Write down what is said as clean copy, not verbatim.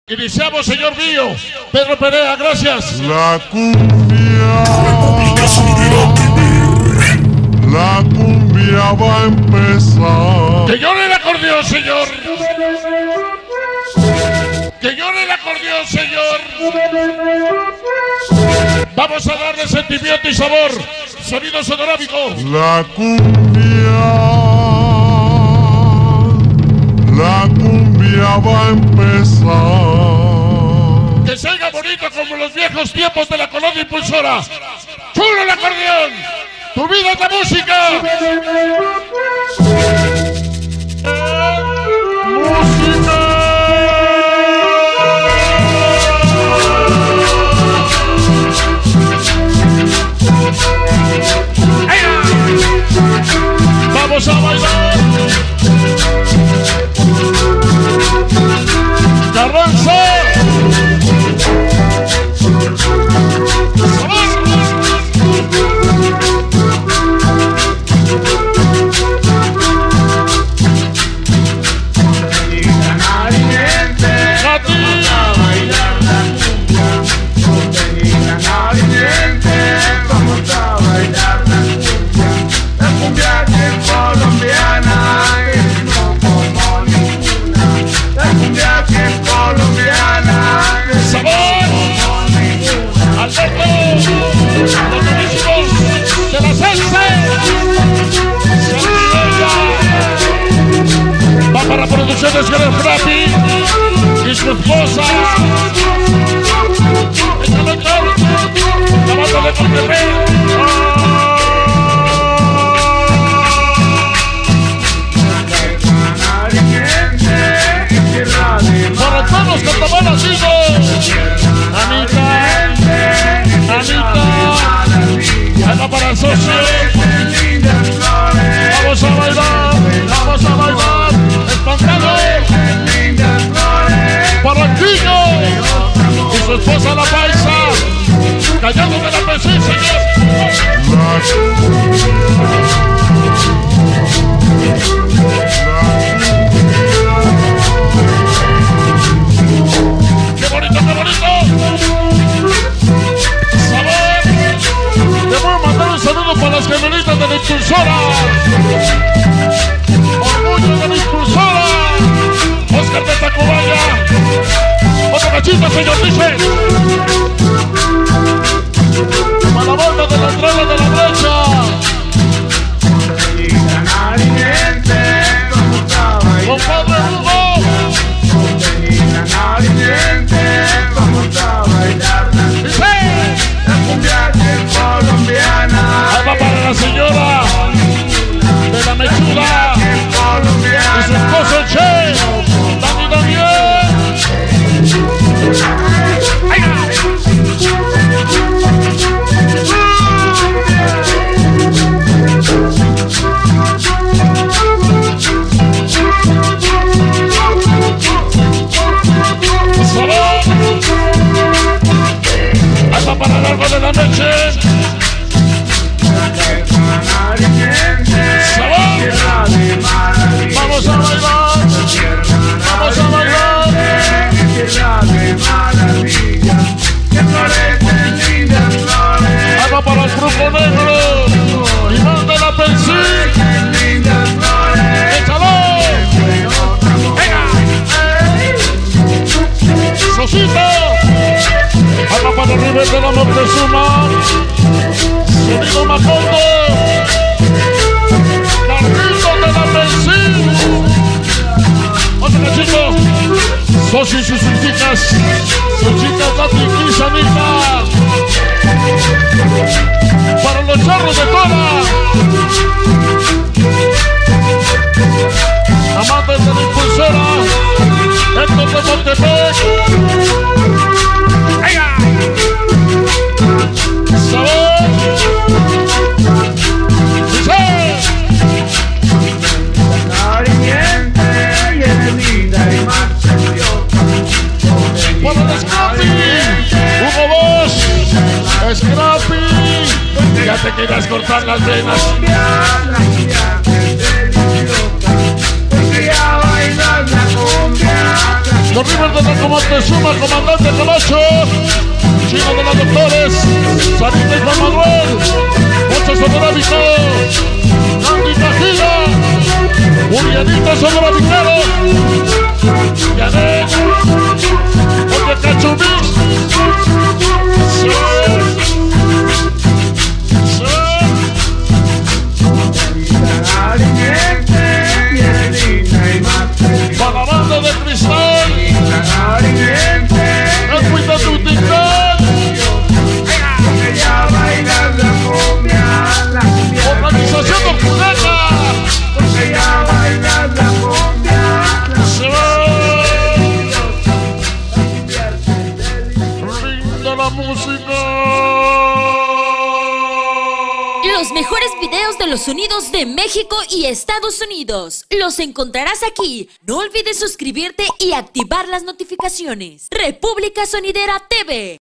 Iniciamos, señor mío. Pedro Perea, gracias. La cumbia va a empezar. Que llore el acordeón, señor. Que llore el acordeón, señor. Vamos a darle sentimiento y sabor. Sonido sonorámico. La cumbia va a empezar. Que salga bonito como los viejos tiempos de la colonia impulsora. ¡Chulo el acordeón! ¡Tu vida es la música! ¡Música! ¡Vamos a bailar! ¡Carranza! Para Producciones Gran Frapi y su esposa. Échalo, échalo. La banda de Monterrey. Para todos los cartamanas, Anita. Ahí va para el socio. Vamos a bailar. Vamos a bailar. Espantado Barranquillo y su esposa la paisa callando de la presencia. ¡Qué bonito, qué bonito! ¡Sabor! Le voy a mandar un saludo para las gemelitas de la impulsora. Orgullo de la impulsora. Oscar de Tacubaya. Otro cachito, señor, dice. Para la banda de la entrada de la brecha. Compadre Hugo. Dice. Ahí va para la señora de la mechuda. Y su esposo el Che, Dani Daniel. Ahí va para el largo de la noche. Vamos a bailar, vamos a bailar. Ahí va para el grupo negro. Y manda la pensión. Échalo. Venga. Sosito. Ahí va para el River de la Moctezuma. Sonido Macondo. Carrito de la benzina. Otro cachito. Sosi y sus chicas. Sus chicas Dati y Sanita. Para los charros de Tora. Amantes de la impulsora. Héctor de Montepec. Sabor. Para el Scrappy, Hugo Boss, Scrappy, ya te quieras cortar las venas. Porque ya bailas la cumbia. Los Rivers de la Comandantezuma, comandante Camacho, Chino de los Doctores, Sarita y Juan Manuel, Mocho Sonorábico, Candy Cajilla, Urianita Sonorábicero, Yanet, Oye Cachumix, para la banda de Cristal, Cuida tu TikTok, organización Oculaca, linda la música. Los mejores videos de los sonidos de México y Estados Unidos los encontrarás aquí. No olvides suscribirte y activar las notificaciones. República Sonidera TV.